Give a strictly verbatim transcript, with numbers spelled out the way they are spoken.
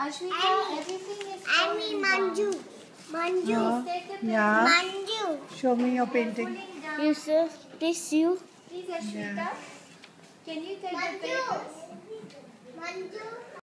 Ashwita, everything is I mean Manju. Manju. Take the Yeah. Manju. Show me your painting. pulling down. You sir, please you. Please, Ashwita, Yeah. can you take the Manju. papers? Manju.